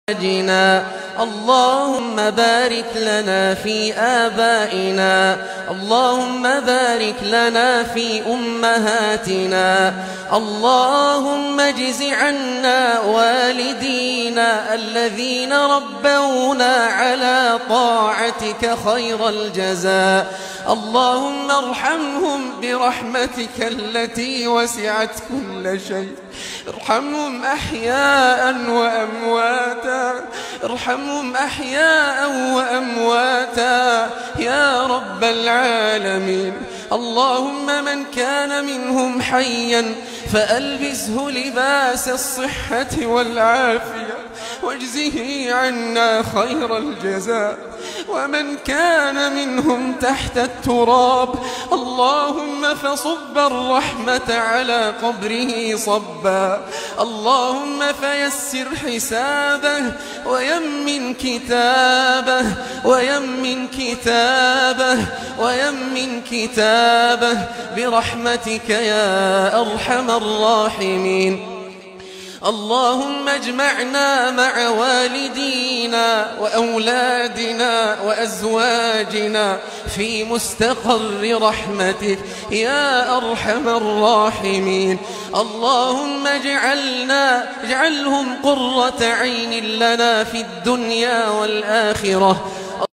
أزواجنا. اللهم بارك لنا في آبائنا، اللهم بارك لنا في أمهاتنا، اللهم اجز عنا والدينا الذين ربونا على طاعتك خير الجزاء. اللهم ارحمهم برحمتك التي وسعت كل شيء، ارحمهم أحياء وأمواتا، ارحمهم أحياء وأمواتا يا رب العالمين. اللهم من كان منهم حيا فألبسه لباس الصحة والعافية واجزه عنا خير الجزاء، ومن كان منهم تحت التراب اللهم فصب الرحمة على قبره صبا، اللهم فيسر حسابه ويمن كتابه ويمن كتابه ويمن كتابه برحمتك يا أرحم الراحمين. اللهم اجمعنا مع والدينا وأولادنا وأزواجنا في مستقر رحمتك يا أرحم الراحمين. اللهم اجعلهم قرة عين لنا في الدنيا والآخرة.